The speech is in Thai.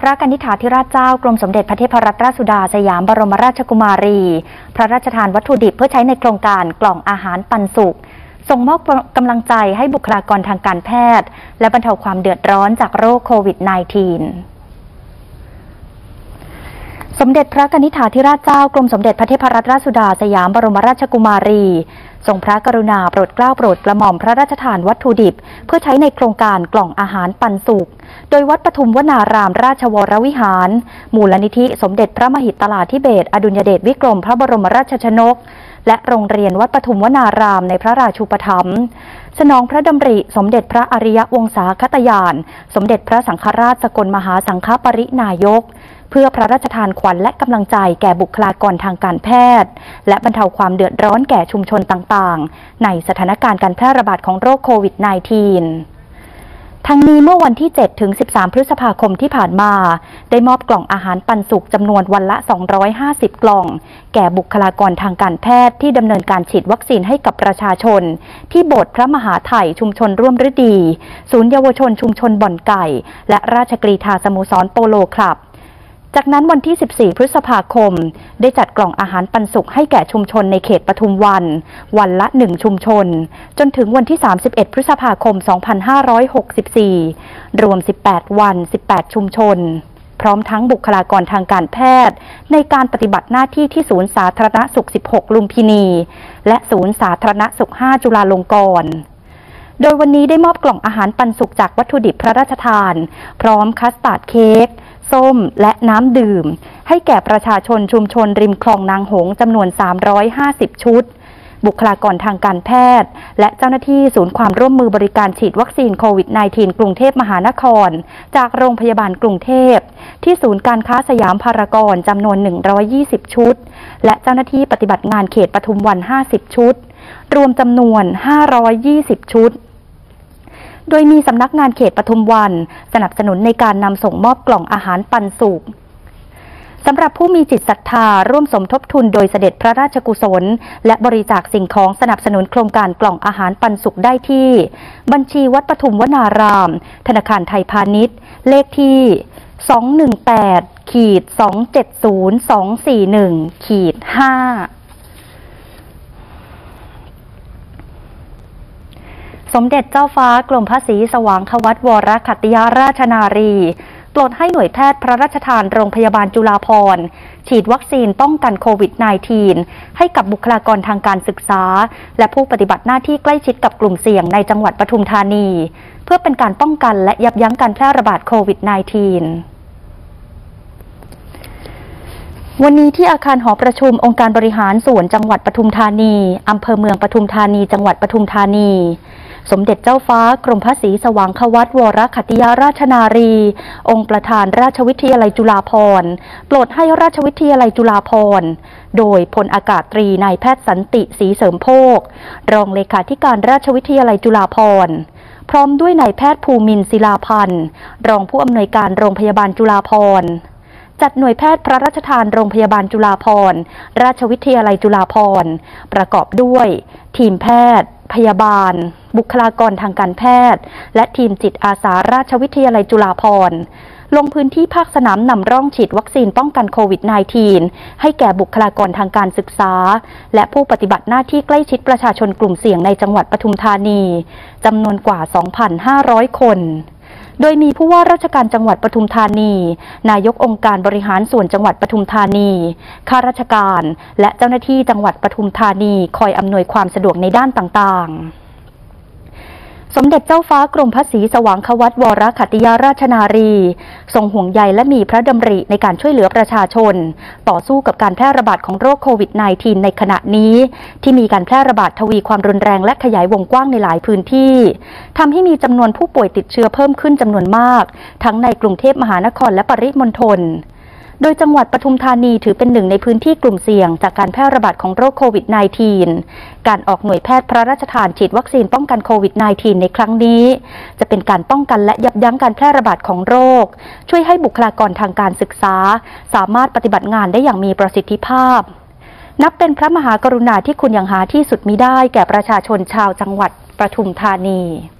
ระกนิษฐาธิราชเจ้ากรมสมเด็จพระเทพรัตนราชสุดาสยามบรมราชกุมารีพระราชทานวัตถุดิบเพื่อใช้ในโครงการกล่องอาหารปันสุขส่งมอบกำลังใจให้บุคลากรทางการแพทย์และบรรเทาความเดือดร้อนจากโรคโควิด -19 สมเด็จพระกนิษฐาธิราชเจ้ากรมสมเด็จพระเทพรัตนราชสุดาสยามบรมราชกุมารีทรงพระกรุณาโปรดเกล้าโปรดกระหม่อมพระราชทานวัตถุดิบเพื่อใช้ในโครงการกล่องอาหารปันสุขโดยวัดปทุมวนารามราชวรวิหารมูลนิธิสมเด็จพระมหิดลาธิเบศรอดุลยเดชวิกรมพระบรมราชชนกและโรงเรียนวัดปทุมวนารามในพระราชูปถัมภ์สนองพระดำริสมเด็จพระอริยวงศาคตยานสมเด็จพระสังฆราชสกลมหาสังฆปรินายกเพื่อพระราชทานขวัญและกำลังใจแก่บุคลากรทางการแพทย์และบรรเทาความเดือดร้อนแก่ชุมชนต่างๆในสถานการณ์การแพร่ระบาดของโรคโควิด -19 ทั้งนี้เมื่อวันที่ 7 ถึง 13 พฤษภาคมที่ผ่านมาได้มอบกล่องอาหารปันสุขจำนวนวันละ 250 กล่องแก่บุคลากรทางการแพทย์ที่ดำเนินการฉีดวัคซีนให้กับประชาชนที่โบสถ์พระมหาไถ่ชุมชนร่วมฤดีศูนย์เยาวชนชุมชนบ่อนไก่และราชกรีฑาสโมสรโปโลคลับจากนั้นวันที่ 14 พฤษภาคมได้จัดกล่องอาหารปันสุขให้แก่ชุมชนในเขตปทุมวันละ 1 ชุมชนจนถึงวันที่ 31 พฤษภาคม 2564 รวม 18 วัน 18 ชุมชนพร้อมทั้งบุคลากรทางการแพทย์ในการปฏิบัติหน้าที่ที่ศูนย์สาธารณสุข 16 ลุมพินีและศูนย์สาธารณสุข 5 จุฬาลงกรณ์โดยวันนี้ได้มอบกล่องอาหารปันสุขจากวัตถุดิบพระราชทานพร้อมคัสตาร์ดเค้กส้มและน้ำดื่มให้แก่ประชาชนชุมชนริมคลองนางหงส์จำนวน 350 ชุดบุคลากรทางการแพทย์และเจ้าหน้าที่ศูนย์ความร่วมมือบริการฉีดวัคซีนโควิด -19 กรุงเทพมหานครจากโรงพยาบาลกรุงเทพที่ศูนย์การค้าสยามพารากอนจำนวน 120 ชุดและเจ้าหน้าที่ปฏิบัติงานเขตปทุมวัน 50 ชุดรวมจำนวน 520 ชุดโดยมีสำนักงานเขตปทุมวันสนับสนุนในการนำส่งมอบกล่องอาหารปันสุขสำหรับผู้มีจิตศรัทธาร่วมสมทบทุนโดยเสด็จพระราชกุศลและบริจาคสิ่งของสนับสนุนโครงการกล่องอาหารปันสุขได้ที่บัญชีวัดปทุมวนารามธนาคารไทยพาณิชย์เลขที่218-270241-5สมเด็จเจ้าฟ้ากรมพระศรีสว่างควัตวรขัตติยราชนารีโปรดให้หน่วยแพทย์พระราชทานโรงพยาบาลจุฬาภรณ์ฉีดวัคซีนป้องกันโควิด -19 ให้กับบุคลากรทางการศึกษาและผู้ปฏิบัติหน้าที่ใกล้ชิดกับกลุ่มเสี่ยงในจังหวัดปทุมธานีเพื่อเป็นการป้องกันและยับยั้งการแพร่ระบาดโควิด -19 วันนี้ที่อาคารหอประชุมองค์การบริหารส่วนจังหวัดปทุมธานีอำเภอเมืองปทุมธานีจังหวัดปทุมธานีสมเด็จเจ้าฟ้ากรมพระศรีสว่างควัตวรขัตติยราชนารีองค์ประธานราชวิทยาลัยจุฬาภรณ์โปรดให้ราชวิทยาลัยจุฬาภรณ์โดยพลอากาศตรีนายแพทย์สันติศรีเสริมโภครองเลขาธิการราชวิทยาลัยจุฬาภรณ์พร้อมด้วยนายแพทย์ภูมินทร์ศิลาพันธ์รองผู้อำนวยการโรงพยาบาลจุฬาภรณ์จัดหน่วยแพทย์พระราชทานโรงพยาบาลจุฬาภรณ์ราชวิทยาลัยจุฬาภรณ์ประกอบด้วยทีมแพทย์พยาบาลบุคลากรทางการแพทย์และทีมจิตอาสาราชวิทยาลัยจุฬาภรณ์ลงพื้นที่ภาคสนามนำร่องฉีดวัคซีนป้องกันโควิด -19 ให้แก่บุคลากรทางการศึกษาและผู้ปฏิบัติหน้าที่ใกล้ชิดประชาชนกลุ่มเสี่ยงในจังหวัดปทุมธานีจำนวนกว่า 2,500 คนโดยมีผู้ว่าราชการจังหวัดปทุมธานีนายกองค์การบริหารส่วนจังหวัดปทุมธานีข้าราชการและเจ้าหน้าที่จังหวัดปทุมธานีคอยอำนวยความสะดวกในด้านต่างๆสมเด็จเจ้าฟ้ากรมพระศรีสว่างควัตวรขัตติยราชนารีทรงห่วงใยและมีพระดำริในการช่วยเหลือประชาชนต่อสู้กับการแพร่ระบาดของโรคโควิด -19 ในขณะนี้ที่มีการแพร่ระบาดทวีความรุนแรงและขยายวงกว้างในหลายพื้นที่ทำให้มีจำนวนผู้ป่วยติดเชื้อเพิ่มขึ้นจำนวนมากทั้งในกรุงเทพมหานครและปริมณฑลโดยจังหวัดปทุมธานีถือเป็นหนึ่งในพื้นที่กลุ่มเสี่ยงจากการแพร่ระบาดของโรคโควิด -19 การออกหน่วยแพทย์พระราชทานฉีดวัคซีนป้องกันโควิด -19 ในครั้งนี้จะเป็นการป้องกันและยับยั้งการแพร่ระบาดของโรคช่วยให้บุคลากรทางการศึกษาสามารถปฏิบัติงานได้อย่างมีประสิทธิภาพนับเป็นพระมหากรุณาธิคุณอย่างหาที่สุดมิได้แก่ประชาชนชาวจังหวัดปทุมธานี